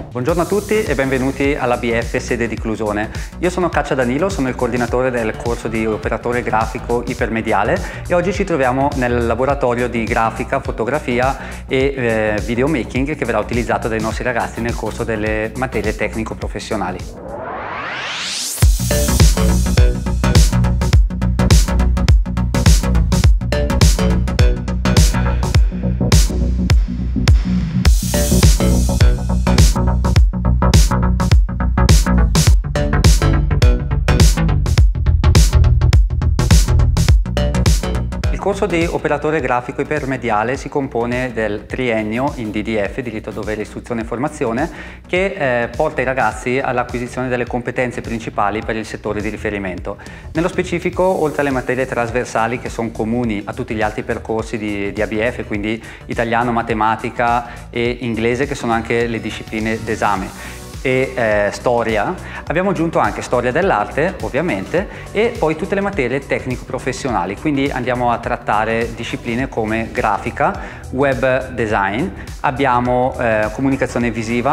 Buongiorno a tutti e benvenuti all'ABF sede di Clusone. Io sono Caccia Danilo, sono il coordinatore del corso di operatore grafico ipermediale e oggi ci troviamo nel laboratorio di grafica, fotografia e videomaking che verrà utilizzato dai nostri ragazzi nel corso delle materie tecnico-professionali. Il corso di operatore grafico ipermediale si compone del triennio in DDF, diritto, dovere, istruzione e formazione, che porta i ragazzi all'acquisizione delle competenze principali per il settore di riferimento. Nello specifico, oltre alle materie trasversali che sono comuni a tutti gli altri percorsi di ABF, quindi italiano, matematica e inglese, che sono anche le discipline d'esame, e storia, abbiamo aggiunto anche storia dell'arte ovviamente e poi tutte le materie tecnico-professionali, quindi andiamo a trattare discipline come grafica, web design, abbiamo comunicazione visiva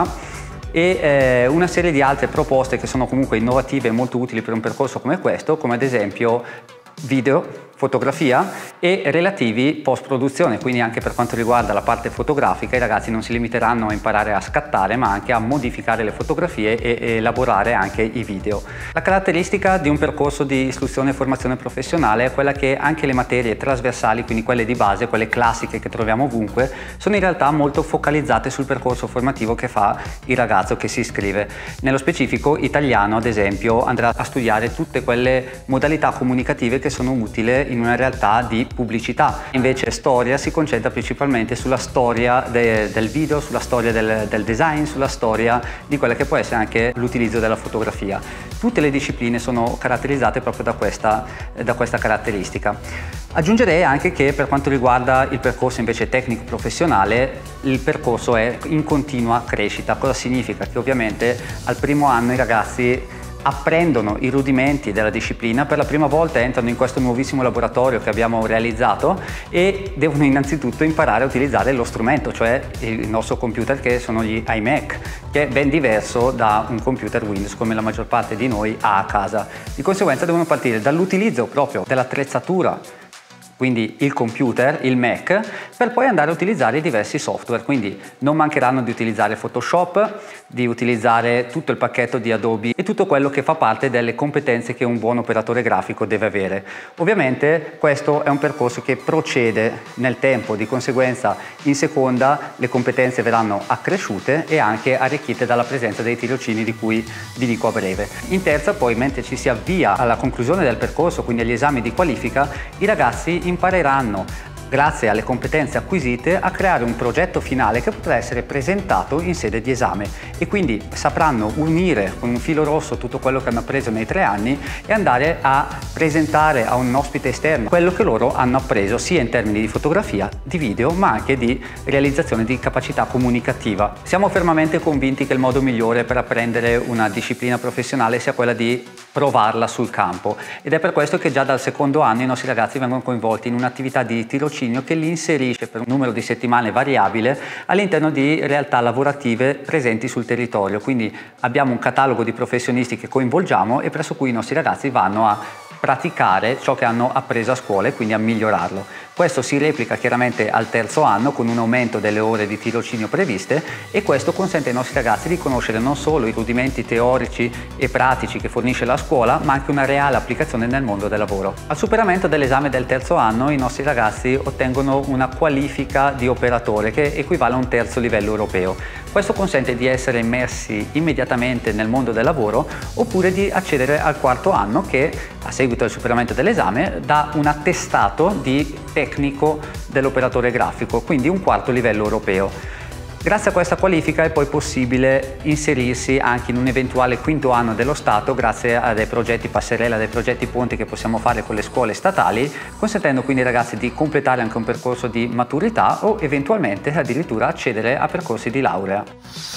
e una serie di altre proposte che sono comunque innovative e molto utili per un percorso come questo, come ad esempio video, fotografia e relativi post-produzione, quindi anche per quanto riguarda la parte fotografica i ragazzi non si limiteranno a imparare a scattare ma anche a modificare le fotografie e elaborare anche i video. La caratteristica di un percorso di istruzione e formazione professionale è quella che anche le materie trasversali, quindi quelle di base, quelle classiche che troviamo ovunque, sono in realtà molto focalizzate sul percorso formativo che fa il ragazzo che si iscrive. Nello specifico italiano, ad esempio, andrà a studiare tutte quelle modalità comunicative che sono utili in una realtà di pubblicità. Invece storia si concentra principalmente sulla storia del video, sulla storia del design, sulla storia di quella che può essere anche l'utilizzo della fotografia. Tutte le discipline sono caratterizzate proprio da questa caratteristica. Aggiungerei anche che per quanto riguarda il percorso invece tecnico-professionale, il percorso è in continua crescita. Cosa significa? Che ovviamente al primo anno i ragazzi apprendono i rudimenti della disciplina, per la prima volta entrano in questo nuovissimo laboratorio che abbiamo realizzato e devono innanzitutto imparare a utilizzare lo strumento, cioè il nostro computer, che sono gli iMac, che è ben diverso da un computer Windows come la maggior parte di noi ha a casa. Di conseguenza devono partire dall'utilizzo proprio dell'attrezzatura, quindi il computer, il Mac, per poi andare a utilizzare i diversi software. Quindi non mancheranno di utilizzare Photoshop, di utilizzare tutto il pacchetto di Adobe e tutto quello che fa parte delle competenze che un buon operatore grafico deve avere. Ovviamente questo è un percorso che procede nel tempo, di conseguenza in seconda le competenze verranno accresciute e anche arricchite dalla presenza dei tirocini di cui vi dico a breve. In terza poi, mentre ci si avvia alla conclusione del percorso, quindi agli esami di qualifica, i ragazzi impareranno, grazie alle competenze acquisite, a creare un progetto finale che potrà essere presentato in sede di esame e quindi sapranno unire con un filo rosso tutto quello che hanno appreso nei 3 anni e andare a presentare a un ospite esterno quello che loro hanno appreso sia in termini di fotografia, di video, ma anche di realizzazione di capacità comunicativa. Siamo fermamente convinti che il modo migliore per apprendere una disciplina professionale sia quella di provarla sul campo ed è per questo che già dal secondo anno i nostri ragazzi vengono coinvolti in un'attività di tirocinio che li inserisce per un numero di settimane variabile all'interno di realtà lavorative presenti sul territorio. Quindi abbiamo un catalogo di professionisti che coinvolgiamo e presso cui i nostri ragazzi vanno a praticare ciò che hanno appreso a scuola e quindi a migliorarlo. Questo si replica chiaramente al terzo anno con un aumento delle ore di tirocinio previste e questo consente ai nostri ragazzi di conoscere non solo i rudimenti teorici e pratici che fornisce la scuola, ma anche una reale applicazione nel mondo del lavoro. Al superamento dell'esame del terzo anno i nostri ragazzi ottengono una qualifica di operatore che equivale a un terzo livello europeo. Questo consente di essere immersi immediatamente nel mondo del lavoro oppure di accedere al quarto anno che, a seguito del superamento dell'esame, dà un attestato di tecnico dell'operatore grafico, quindi un quarto livello europeo. Grazie a questa qualifica è poi possibile inserirsi anche in un eventuale quinto anno dello Stato grazie a dei progetti passerella, dei progetti ponti che possiamo fare con le scuole statali, consentendo quindi ai ragazzi di completare anche un percorso di maturità o eventualmente addirittura accedere a percorsi di laurea.